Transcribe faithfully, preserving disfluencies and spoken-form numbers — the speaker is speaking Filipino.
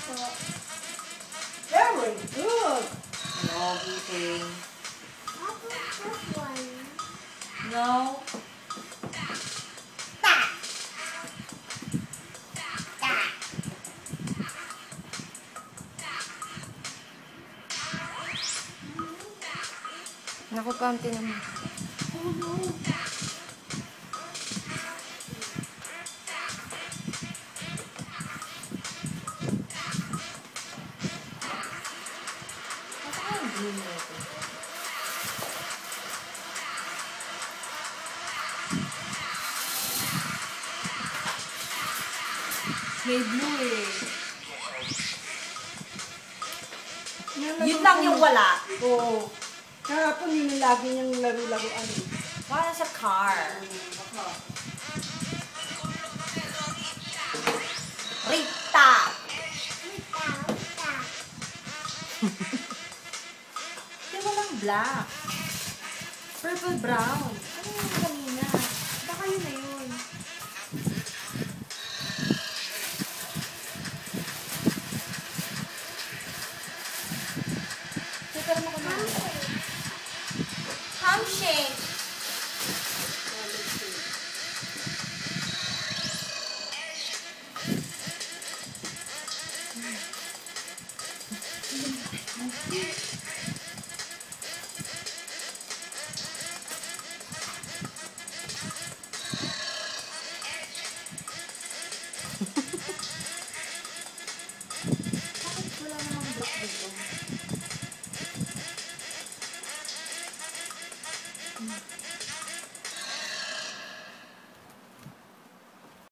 Very good. No, eating. What is this one? No. Ta. Ta. Naku, kaunti naman. May blue eh. Yun lang yung wala. Oo. Kahapon yun yung lagi niyang laro-laruan. Para sa car. Rita! Rita, Rita. Di walang black. Purple brown. Ano yung